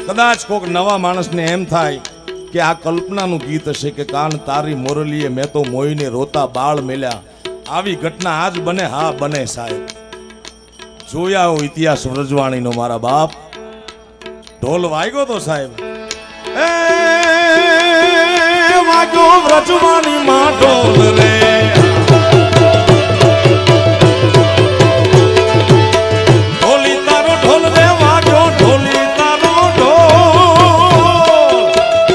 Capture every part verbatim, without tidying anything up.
कदाच कोक नवा मानस ने एम थाय कि आ कल्पना नु गीत हशे के कान तारी मोरलीए मैं तो मोईने रोता बाळ मेल्या। आवी घटना आज बने, हाँ बने साहेब। जोया हो इतिहास व्रजवाणी नो मारा बाप। ढोल वाग्यो तो साहेब, ए वाग्यो व्रजवाणी मा ढोल रे। ढोली तारो ढोल रे वाग्यो, ढोली तारो ढोल।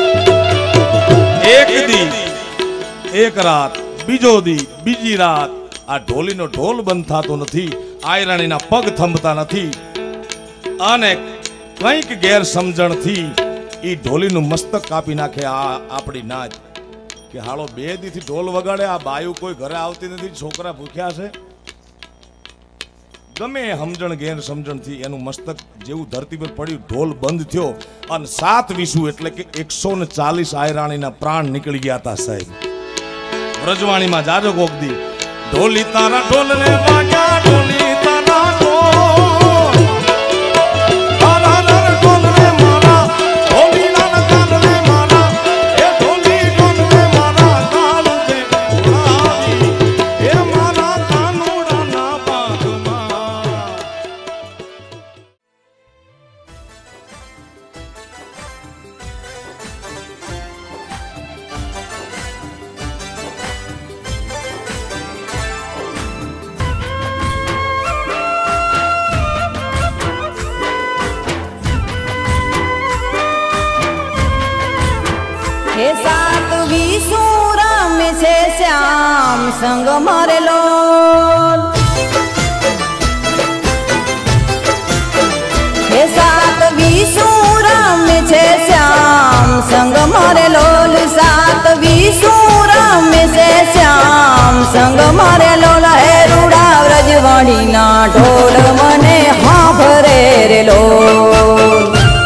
एक दी एक रात, बीजो दी बीजी रात आ ढोली नो ढोल बंद थातो नथी। आयराणी ना पग थंभता नथी अने कंईक गैर समझण थी ई ढोली नु मस्तक कापी नाखे। आ आपड़ी नाच के हालो बे दी थी ढोल वगाड़े, आ बायु कोई घरे आवती नथी, छोकरा भूख्या छे। गमे समझण गैर समझण थी एनु मस्तक जेवू धरती पर पड्યું, ढोल बंद थयो अने सात विसु एटले के एक सौ चालीस आयराणी ना प्राण निकली गया था साहेब। व्रजवाणी में जाजो कोक दी, ढोली तारा ढोल रे वाग्या, ढोली तारा ढोल। तारा नर ढोल रे मारा, ढोली नर तार रे मारा। ए ढोली ढोल रे मारा, ताल दे उड़ाई। ए मारा कानूड़ा ना बागमा। हे सात विसूर में से श्याम संग मारे लोल। हे सात विसूर में से श्याम संग मारे लोल। सात विसूर में से श्याम संग मारे लोल। हे रूड़ा व्रजवाणी ना ढोल मने हाँ भरे रे लोल।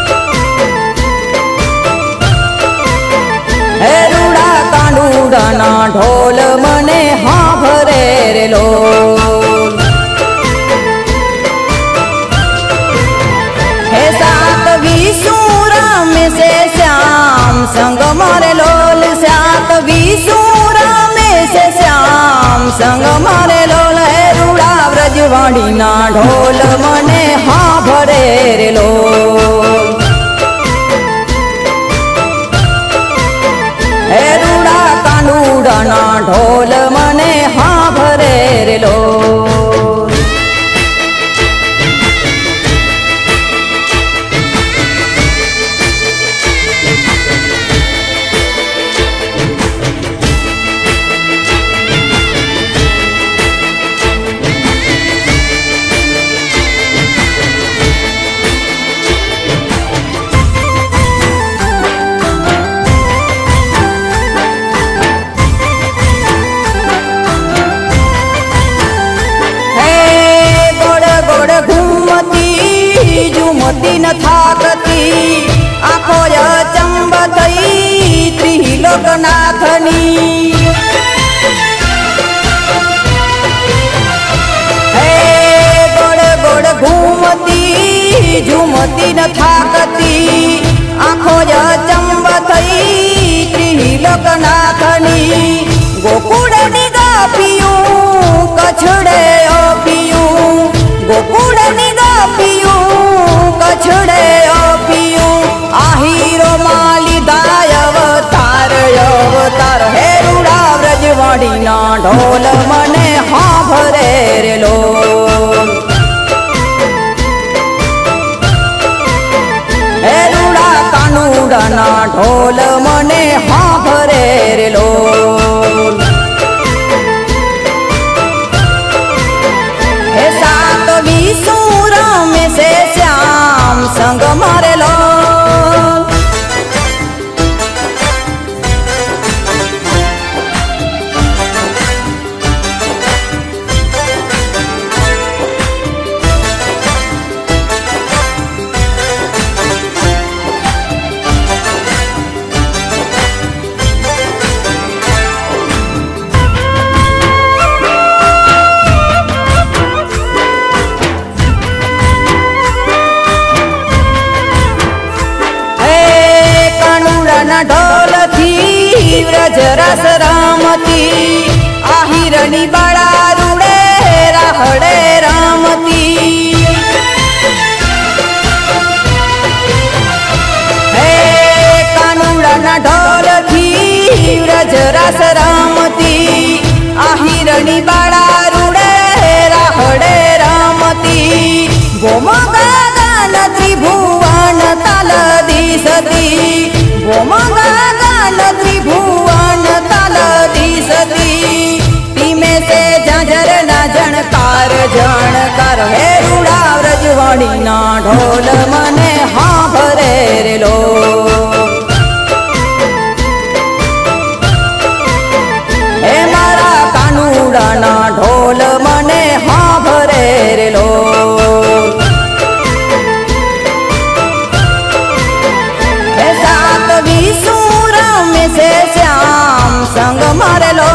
ना ढोल मने हाँ भरे रे लोल। हे सात विसूर में से श्याम संग मारे लोल। सात विसूर में से श्याम संग मारे लोल। हे रूड़ा व्रजवाणी ना ढोल मने हाँ भरे रे लोल। हे रूड़ा ना ढोल मने हाँ भरे रे लोल। झूमती न थाकती आँखो चंब थई त्रिलोकनाथनी। हे गोड़ गोड़ घूमती झूमती न थाकती आँखो चंब थई त्रिलोकनाथनी। गोकुड़ निगा पियूं कछड़े ओ पियूं, गोकुड़ निगा पियूं कछड़े ओ पियूं। आहीरो माली दाय अवतार अवतार। हे रूड़ा व्रजवाणी ना ढोल मने हाँ भरे रे लोल। हे रूड़ा कानूड़ा ना ढोल मने हाँ भरे रे लोल। हे सात विसूर में से श्याम संग मारे लोल। વ્રજ રસ રમતી આ હિરણી બાળા રૂડે રાહડે રમતી હે કાનુડાના ઢોલથી વ્રજ રસ રમતી આ હિરણી બાળા રૂડે રાહડે રમતી ગોમગા ગાન ત્રિભુવન તાલ દિશતી ગોમગા ગાન ત્રિભુવન તાલ દિશતી ધીમે સે ઝાંઝર ના જણકાર જણકાર હે રૂડા વ્રજવાણી ના ઢોલ મને હાંભરે રે લો હે મારા કાનુડાના ઢોલ મને હાંભરે રે લો હે સાત વિસુર में से श्याम संग मारे लो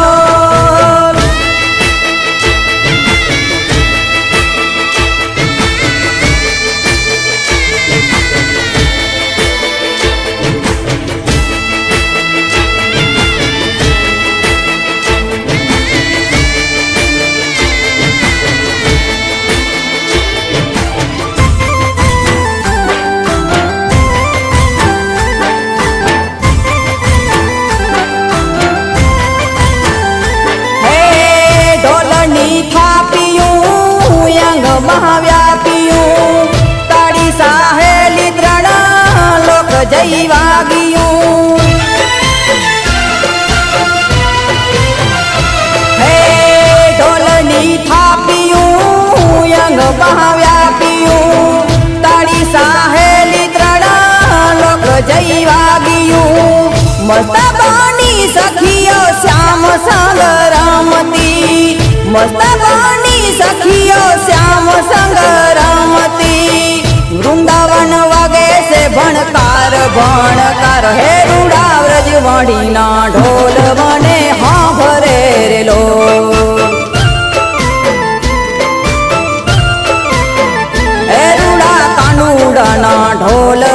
महाव्यापियों ताड़ी साहेली त्रण लोक जई वागियों हे ढोलनी थापियों यंग महाव्यापियों ताड़ी साहेली त्रण लोक जई वागियों मस्त बानी सखियो श्याम संग रमती मस्त बानी सखियो श्याम संग रमती वृंदावन वगे से भणकार भणकार हे रूड़ा व्रजवाणी ना ढोल मने हांभरे रे लो हे रूड़ा कानुड़ा ना ढोल